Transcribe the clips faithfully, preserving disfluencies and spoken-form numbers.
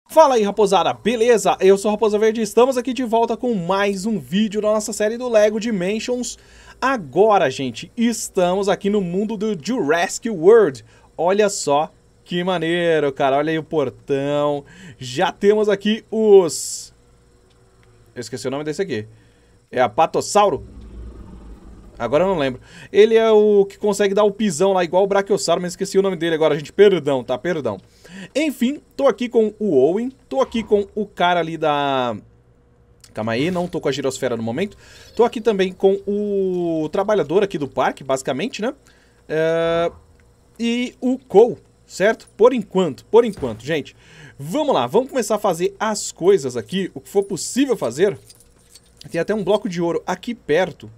Fala aí, raposada, beleza? Eu sou o Raposa Verde e estamos aqui de volta com mais um vídeo da nossa série do Lego Dimensions. Agora, gente, estamos aqui no mundo do Jurassic World. Olha só que maneiro, cara, olha aí o portão. Já temos aqui os... Eu esqueci o nome desse aqui. É a Patossauro? Agora eu não lembro. Ele é o que consegue dar o pisão lá, igual o Brachiosauro, mas esqueci o nome dele agora, gente. Perdão, tá? Perdão. Enfim, tô aqui com o Owen, tô aqui com o cara ali da... Calma aí, não tô com a girosfera no momento. Tô aqui também com o trabalhador aqui do parque, basicamente, né? É... E o Cole, certo? Por enquanto, por enquanto, gente. Vamos lá, vamos começar a fazer as coisas aqui, o que for possível fazer. Tem até um bloco de ouro aqui perto.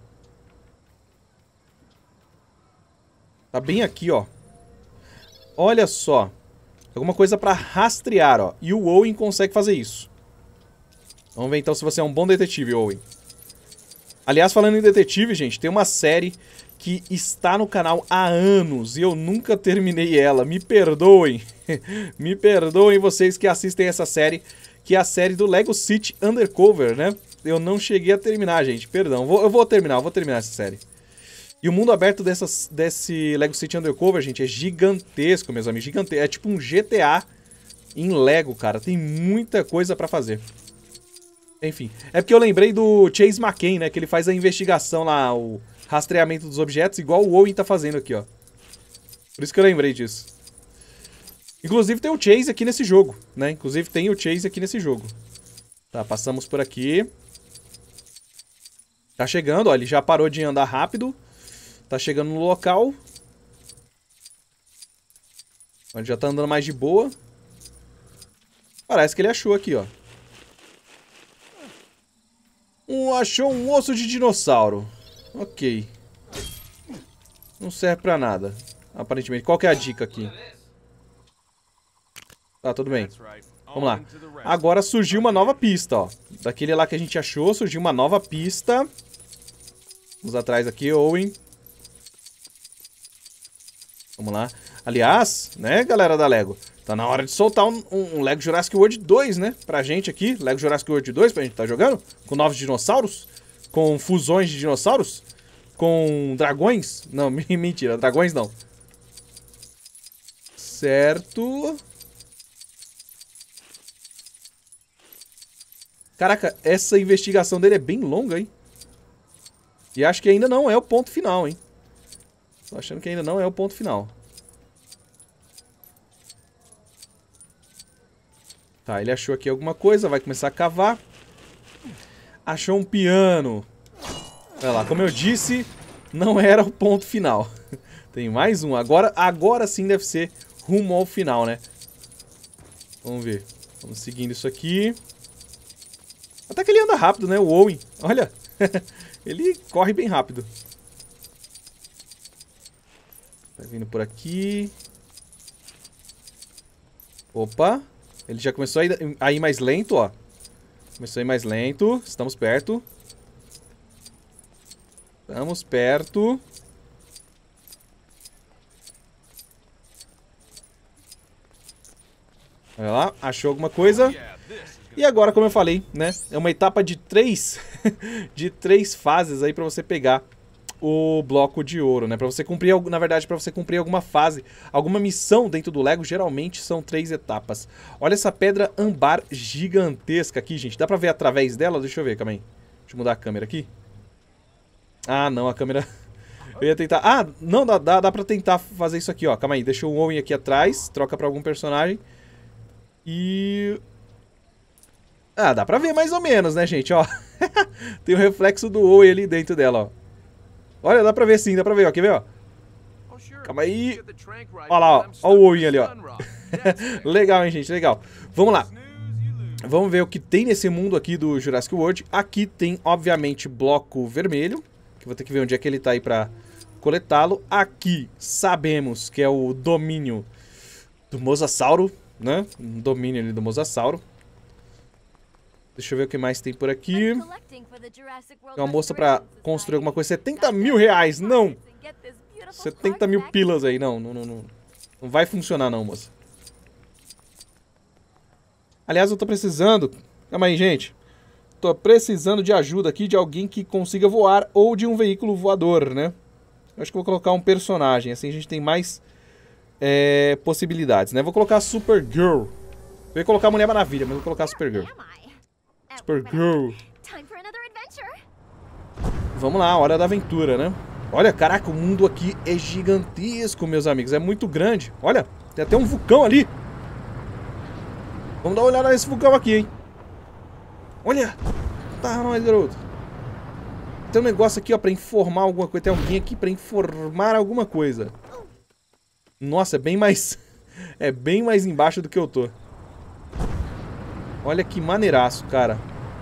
Tá bem aqui, ó. Olha só. Alguma coisa pra rastrear, ó. E o Owen consegue fazer isso. Vamos ver então se você é um bom detetive, Owen. Aliás, falando em detetive, gente, tem uma série que está no canal há anos e eu nunca terminei ela. Me perdoem. Me perdoem vocês que assistem essa série, que é a série do Lego City Undercover, né? Eu não cheguei a terminar, gente. Perdão. Vou, eu vou terminar, eu vou terminar essa série. E o mundo aberto dessas, desse Lego City Undercover, gente, é gigantesco, meus amigos. Gigantesco. É tipo um G T A em Lego, cara. Tem muita coisa pra fazer. Enfim. É porque eu lembrei do Chase McCain, né? Que ele faz a investigação lá, o rastreamento dos objetos, igual o Owen tá fazendo aqui, ó. Por isso que eu lembrei disso. Inclusive tem o Chase aqui nesse jogo, né? Inclusive tem o Chase aqui nesse jogo. Tá, passamos por aqui. Tá chegando, ó. Ele já parou de andar rápido. Tá chegando no local. Ele já tá andando mais de boa. Parece que ele achou aqui, ó. Um, achou um osso de dinossauro. Ok. Não serve pra nada, aparentemente. Qual que é a dica aqui? Tá, tudo bem. Vamos lá. Agora surgiu uma nova pista, ó. Daquele lá que a gente achou, surgiu uma nova pista. Vamos atrás aqui, Owen. Vamos lá. Aliás, né, galera da Lego? Tá na hora de soltar um, um, um Lego Jurassic World dois, né? Pra gente aqui. Lego Jurassic World dois pra gente tá jogando. Com novos dinossauros. Com fusões de dinossauros. Com dragões. Não, mentira. Dragões não. Certo. Caraca, essa investigação dele é bem longa, hein? E acho que ainda não é o ponto final, hein? Tô achando que ainda não é o ponto final. Tá, ele achou aqui alguma coisa, vai começar a cavar. Achou um piano. Olha lá, como eu disse, não era o ponto final. Tem mais um. Agora, agora sim deve ser rumo ao final, né? Vamos ver. Vamos seguindo isso aqui. Até que ele anda rápido, né? O Owen. Olha. Ele corre bem rápido. Tá vindo por aqui. Opa. Ele já começou a ir, a ir mais lento, ó. Começou a ir mais lento. Estamos perto. Estamos perto. Olha lá. Achou alguma coisa. E agora, como eu falei, né? É uma etapa de três... de três fases aí pra você pegar o bloco de ouro, né? Pra você cumprir, na verdade, pra você cumprir alguma fase, alguma missão dentro do Lego, geralmente são três etapas. Olha essa pedra âmbar gigantesca aqui, gente. Dá pra ver através dela? Deixa eu ver, calma aí. Deixa eu mudar a câmera aqui. Ah, não, a câmera... Eu ia tentar... Ah, não, dá, dá, dá pra tentar fazer isso aqui, ó. Calma aí, deixa o Owen aqui atrás, troca pra algum personagem. E... Ah, dá pra ver mais ou menos, né, gente, ó. Tem o reflexo do Owen ali dentro dela, ó. Olha, dá pra ver sim, dá pra ver, ó. Quer ver, ó? Calma aí. Olha lá, ó. Olha o Owen ali, ó. Legal, hein, gente, legal. Vamos lá. Vamos ver o que tem nesse mundo aqui do Jurassic World. Aqui tem, obviamente, bloco vermelho. Que vou ter que ver onde é que ele tá aí pra coletá-lo. Aqui sabemos que é o domínio do Mosasauro, né? Um domínio ali do Mosasauro. Deixa eu ver o que mais tem por aqui. Tem uma moça pra construir alguma coisa. setenta mil reais, não! setenta mil pilas aí, não, não, não, não. Não vai funcionar não, moça. Aliás, eu tô precisando... Calma aí, gente. Tô precisando de ajuda aqui de alguém que consiga voar ou de um veículo voador, né? Eu acho que eu vou colocar um personagem, assim a gente tem mais é, possibilidades, né? Vou colocar a Supergirl. Eu ia colocar a Mulher Maravilha, mas vou colocar a Supergirl. Supergirl. Vamos lá, hora da aventura, né? Olha, caraca, o mundo aqui é gigantesco, meus amigos. É muito grande. Olha, tem até um vulcão ali. Vamos dar uma olhada nesse vulcão aqui, hein? Olha. Tá, nós, garoto. Tem um negócio aqui, ó, pra informar alguma coisa. Tem alguém aqui pra informar alguma coisa. Nossa, é bem mais... é bem mais embaixo do que eu tô. Olha que maneiraço, cara.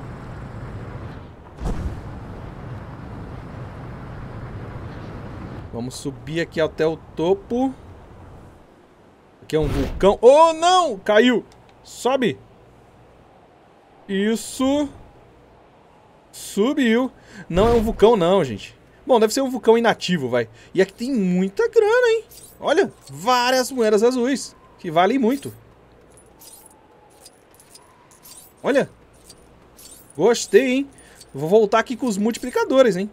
Vamos subir aqui até o topo. Aqui é um vulcão. Oh, não! Caiu! Sobe! Isso. Subiu. Não é um vulcão, não, gente. Bom, deve ser um vulcão inativo, vai. E aqui tem muita grana, hein? Olha, várias moedas azuis. Que valem muito. Olha. Gostei, hein? Vou voltar aqui com os multiplicadores, hein?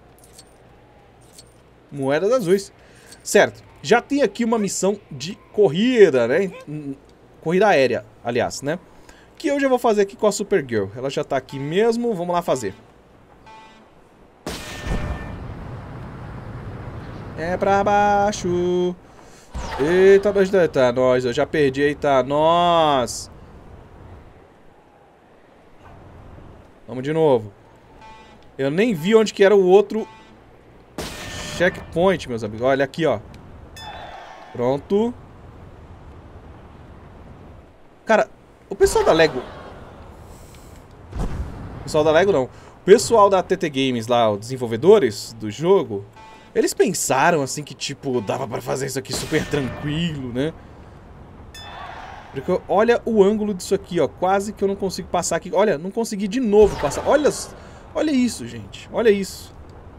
Moedas azuis. Certo. Já tem aqui uma missão de corrida, né? Corrida aérea, aliás, né? Que eu já vou fazer aqui com a Supergirl. Ela já tá aqui mesmo. Vamos lá fazer. É pra baixo. Eita, nós. Eita, nós. Eu já perdi. Eita, nós. Vamos de novo. Eu nem vi onde que era o outro checkpoint, meus amigos. Olha aqui, ó. Pronto. Cara, o pessoal da Lego... O pessoal da Lego não. O pessoal da T T Games lá, os desenvolvedores do jogo, eles pensaram assim que, tipo, dava pra fazer isso aqui super tranquilo, né? Porque olha o ângulo disso aqui, ó. Quase que eu não consigo passar aqui. Olha, não consegui de novo passar. Olha, olha isso, gente. Olha isso.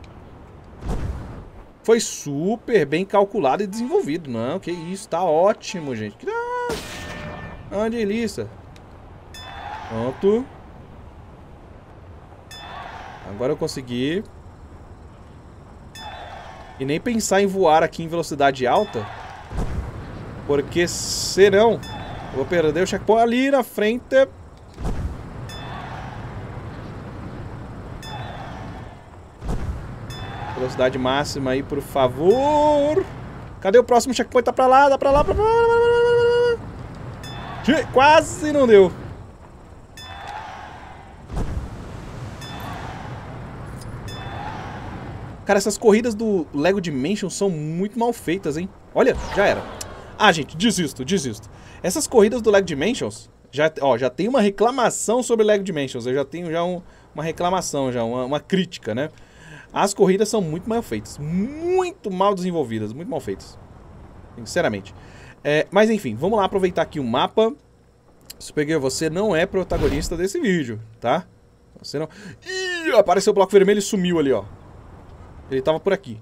Foi super bem calculado e desenvolvido. Não, que isso. Tá ótimo, gente. Ah, uma delícia. Pronto. Agora eu consegui. E nem pensar em voar aqui em velocidade alta. Porque senão... Vou perder o checkpoint ali na frente. Velocidade máxima aí, por favor. Cadê o próximo checkpoint? Tá pra lá, dá pra lá, pra lá. Quase não deu. Cara, essas corridas do Lego Dimension são muito mal feitas, hein? Olha, já era. Ah, gente, desisto, desisto. Essas corridas do Lego Dimensions, já, ó, já tem uma reclamação sobre Lego Dimensions. Eu já tenho já um, uma reclamação, já uma, uma crítica, né? As corridas são muito mal feitas. Muito mal desenvolvidas, muito mal feitas. Sinceramente. É, mas enfim, vamos lá aproveitar aqui o mapa. Supergirl, você não é protagonista desse vídeo, tá? Você não... Ih, apareceu o bloco vermelho e sumiu ali, ó. Ele tava por aqui.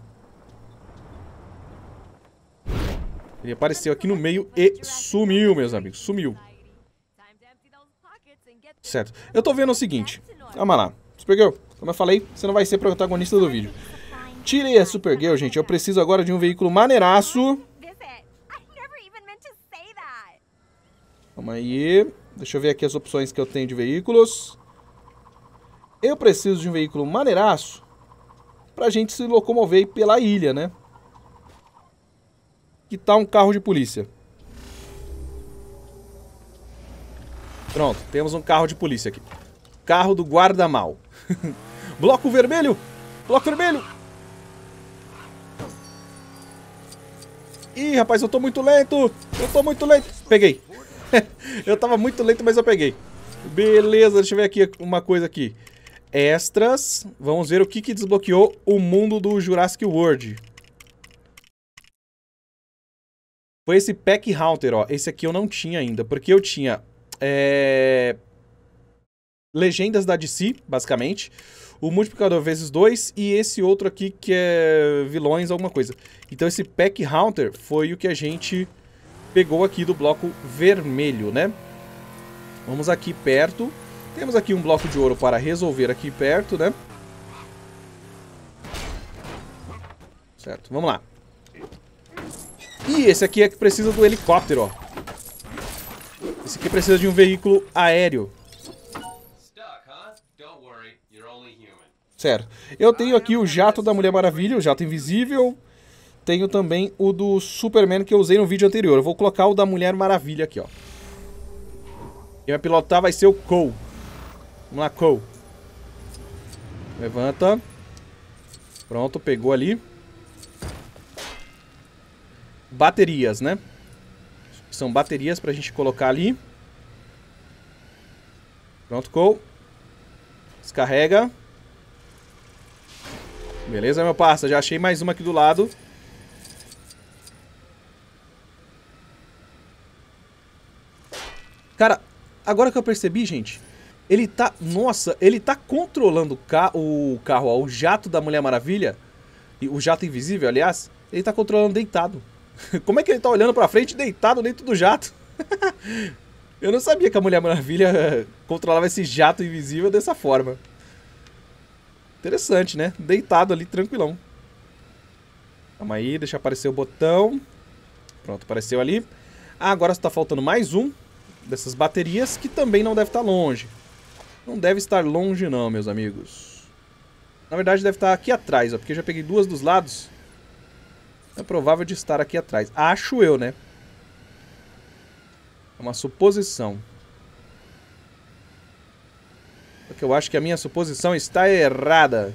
Ele apareceu aqui no meio e sumiu, meus amigos. Sumiu. Certo. Eu tô vendo o seguinte. Vamos lá. Supergirl, como eu falei, você não vai ser protagonista do vídeo. Tirei a Supergirl, gente. Eu preciso agora de um veículo maneiraço. Calma aí. Deixa eu ver aqui as opções que eu tenho de veículos. Eu preciso de um veículo maneiraço pra gente se locomover pela ilha, né? Que tá um carro de polícia. Pronto, temos um carro de polícia aqui. Carro do guarda-mal. Bloco vermelho! Bloco vermelho! Ih, rapaz, eu tô muito lento! Eu tô muito lento! Peguei! Eu tava muito lento, mas eu peguei. Beleza, deixa eu ver aqui uma coisa aqui. Extras. Vamos ver o que, que desbloqueou o mundo do Jurassic World. Foi esse Pack Hunter, ó. Esse aqui eu não tinha ainda, porque eu tinha é... legendas da D C, basicamente. O multiplicador vezes dois e esse outro aqui que é vilões, alguma coisa. Então esse Pack Hunter foi o que a gente pegou aqui do bloco vermelho, né? Vamos aqui perto. Temos aqui um bloco de ouro para resolver aqui perto, né? Certo, vamos lá. E esse aqui é que precisa do helicóptero, ó. Esse aqui precisa de um veículo aéreo. Certo. Eu tenho aqui o jato da Mulher Maravilha, o jato invisível. Tenho também o do Superman que eu usei no vídeo anterior. Eu vou colocar o da Mulher Maravilha aqui, ó. Quem vai pilotar vai ser o Cole. Vamos lá, Cole. Levanta. Pronto, pegou ali. Baterias, né? São baterias pra gente colocar ali. Pronto, Cole. Descarrega. Beleza, meu parça. Já achei mais uma aqui do lado. Cara, agora que eu percebi, gente, ele tá... Nossa, ele tá controlando o, ca o carro, ó, o jato da Mulher Maravilha. O jato invisível, aliás. Ele tá controlando deitado. Como é que ele tá olhando pra frente deitado dentro do jato? Eu não sabia que a Mulher Maravilha controlava esse jato invisível dessa forma. Interessante, né? Deitado ali, tranquilão. Calma aí, deixa aparecer o botão. Pronto, apareceu ali. Ah, agora está faltando mais um dessas baterias, que também não deve estar longe. Não deve estar longe não, meus amigos. Na verdade deve estar aqui atrás, ó, porque eu já peguei duas dos lados. É provável de estar aqui atrás. Acho eu, né? É uma suposição. Porque eu acho que a minha suposição está errada.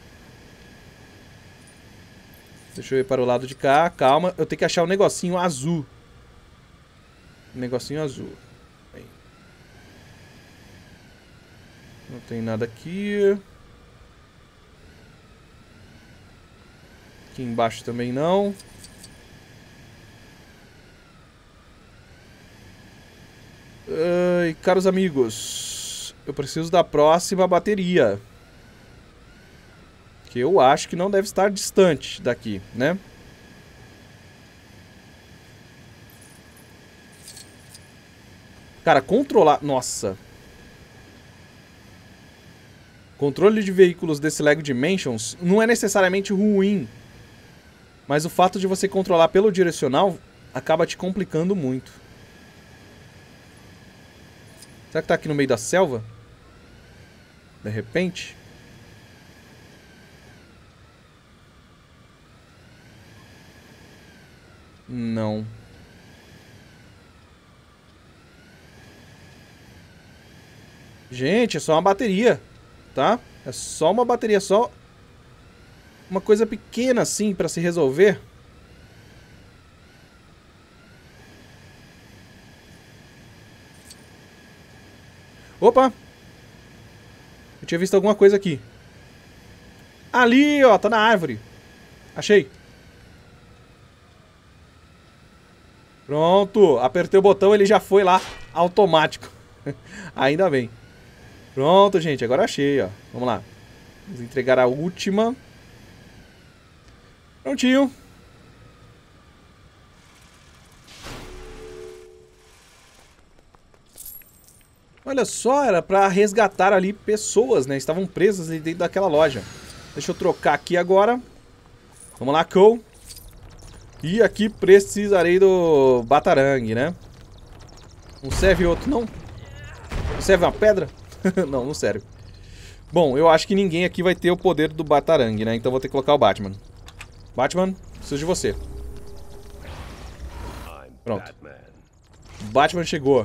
Deixa eu ir para o lado de cá. Calma, eu tenho que achar um negocinho azul. Um negocinho azul. Aí. Não tem nada aqui. Aqui embaixo também não. Ai, caros amigos, eu preciso da próxima bateria. Que eu acho que não deve estar distante daqui, né? Cara, controlar... Nossa. Controle de veículos desse Lego Dimensions não é necessariamente ruim. Mas o fato de você controlar pelo direcional acaba te complicando muito. Será que tá aqui no meio da selva? De repente? Não. Gente, é só uma bateria, tá? É só uma bateria, só uma coisa pequena assim pra se resolver. Opa! Eu tinha visto alguma coisa aqui. Ali, ó, tá na árvore. Achei. Pronto, apertei o botão, ele já foi lá, automático. Ainda bem. Pronto, gente, agora achei, ó. Vamos lá. Vamos entregar a última. Prontinho. Olha só, era pra resgatar ali pessoas, né? Estavam presas ali dentro daquela loja. Deixa eu trocar aqui agora. Vamos lá, Cole. E aqui precisarei do Batarangue, né? Não serve outro, não? Não serve uma pedra? Não, não serve. Bom, eu acho que ninguém aqui vai ter o poder do Batarangue, né? Então vou ter que colocar o Batman. Batman, preciso de você. Pronto. Batman chegou.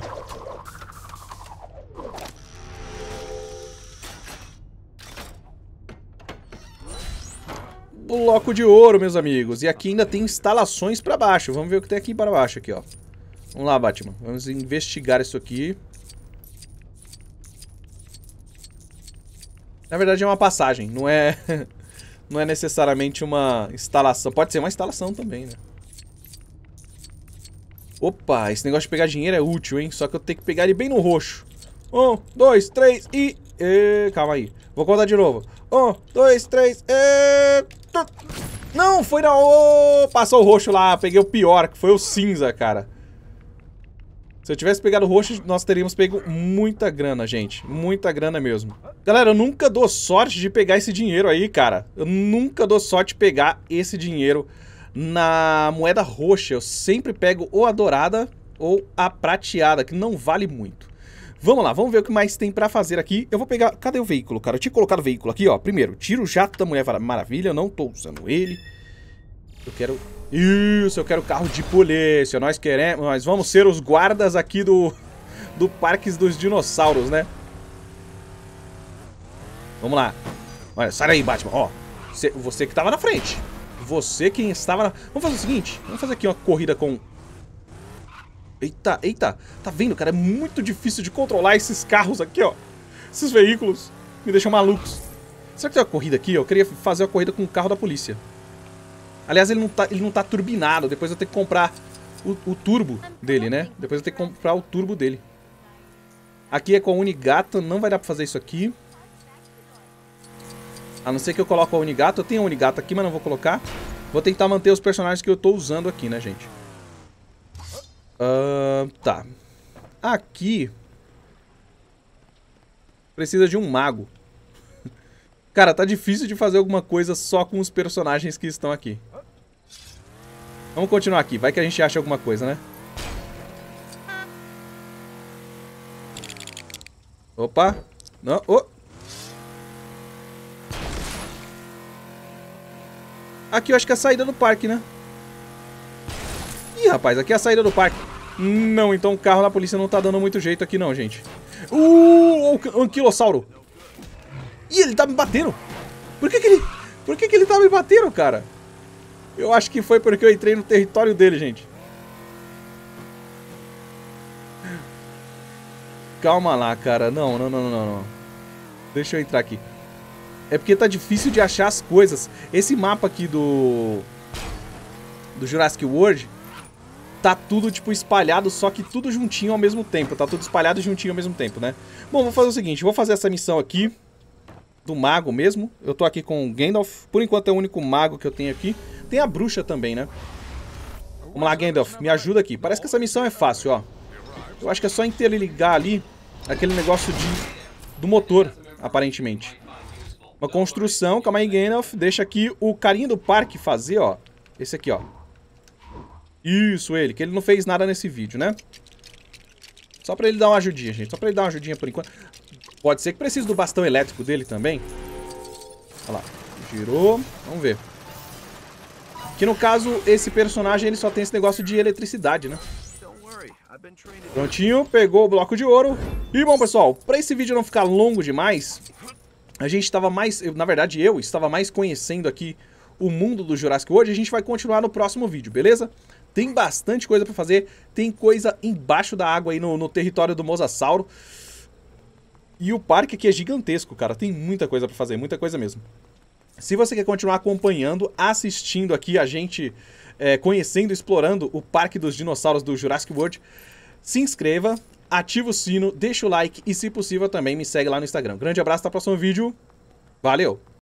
Bloco de ouro, meus amigos. E aqui ainda tem instalações pra baixo. Vamos ver o que tem aqui para baixo, aqui, ó. Vamos lá, Batman. Vamos investigar isso aqui. Na verdade é uma passagem, não é... não é necessariamente uma instalação. Pode ser uma instalação também, né? Opa, esse negócio de pegar dinheiro é útil, hein? Só que eu tenho que pegar ele bem no roxo. Um, dois, três e... e... Calma aí. Vou contar de novo. Um, dois, três e... Não, foi na... Oh, passou o roxo lá. Peguei o pior, que foi o cinza, cara. Se eu tivesse pegado o roxo, nós teríamos pego muita grana, gente. Muita grana mesmo. Galera, eu nunca dou sorte de pegar esse dinheiro aí, cara. Eu nunca dou sorte de pegar esse dinheiro na moeda roxa. Eu sempre pego ou a dourada ou a prateada, que não vale muito. Vamos lá, vamos ver o que mais tem pra fazer aqui. Eu vou pegar... Cadê o veículo, cara? Eu tinha colocado o veículo aqui, ó. Primeiro, tiro o jato da Mulher Maravilha. Eu não tô usando ele. Eu quero... Isso, eu quero carro de polícia. Nós queremos... Nós vamos ser os guardas aqui do... Do Parque dos Dinossauros, né? Vamos lá. Olha, sai daí, Batman. Ó, você, você que tava na frente. Você quem estava na... Vamos fazer o seguinte. Vamos fazer aqui uma corrida com... Eita, eita. Tá vendo, cara? É muito difícil de controlar esses carros aqui, ó. Esses veículos. Me deixam malucos. Será que tem uma corrida aqui? Eu queria fazer uma corrida com o carro da polícia. Aliás, ele não tá, ele não tá turbinado. Depois eu tenho que comprar o, o turbo dele, né? Depois eu tenho que comprar o turbo dele. Aqui é com a Unigato. Não vai dar pra fazer isso aqui. A não ser que eu coloque a Unigato. Eu tenho a Unigato aqui, mas não vou colocar. Vou tentar manter os personagens que eu tô usando aqui, né, gente? Uh, tá. Aqui... Precisa de um mago. Cara, tá difícil de fazer alguma coisa só com os personagens que estão aqui. Vamos continuar aqui. Vai que a gente acha alguma coisa, né? Opa. Não. Oh. Aqui eu acho que é a saída do parque, né? Ih, rapaz, aqui é a saída do parque. Não, então o carro da polícia não tá dando muito jeito aqui não, gente. Uh, o anquilossauro. Ih, ele tá me batendo. Por que que ele... Por que que ele tá me batendo, cara? Eu acho que foi porque eu entrei no território dele, gente. Calma lá, cara. Não, não, não, não, não. Deixa eu entrar aqui. É porque tá difícil de achar as coisas. Esse mapa aqui do... Do Jurassic World... Tá tudo, tipo, espalhado, só que tudo juntinho ao mesmo tempo. Tá tudo espalhado juntinho ao mesmo tempo, né? Bom, vou fazer o seguinte. Vou fazer essa missão aqui. Do mago mesmo. Eu tô aqui com o Gandalf. Por enquanto é o único mago que eu tenho aqui. Tem a bruxa também, né? Vamos lá, Gandalf. Me ajuda aqui. Parece que essa missão é fácil, ó. Eu acho que é só interligar ali aquele negócio de... do motor, aparentemente. Uma construção. Calma aí, Gandalf. Deixa aqui o carinha do parque fazer, ó. Esse aqui, ó. Isso, ele. Que ele não fez nada nesse vídeo, né? Só pra ele dar uma ajudinha, gente. Só pra ele dar uma ajudinha por enquanto. Pode ser que precise do bastão elétrico dele também. Olha lá. Girou. Vamos ver. Que no caso, esse personagem ele só tem esse negócio de eletricidade, né? Prontinho. Pegou o bloco de ouro. E bom, pessoal, pra esse vídeo não ficar longo demais, a gente estava mais... Na verdade, eu estava mais conhecendo aqui o mundo do Jurassic World. A gente vai continuar no próximo vídeo, beleza? Tem bastante coisa pra fazer. Tem coisa embaixo da água aí no, no território do Mosasauro. E o parque aqui é gigantesco, cara. Tem muita coisa pra fazer, muita coisa mesmo. Se você quer continuar acompanhando, assistindo aqui a gente, é, conhecendo, explorando o Parque dos Dinossauros do Jurassic World, se inscreva, ativa o sino, deixa o like e, se possível, também me segue lá no Instagram. Grande abraço, até o próximo vídeo. Valeu!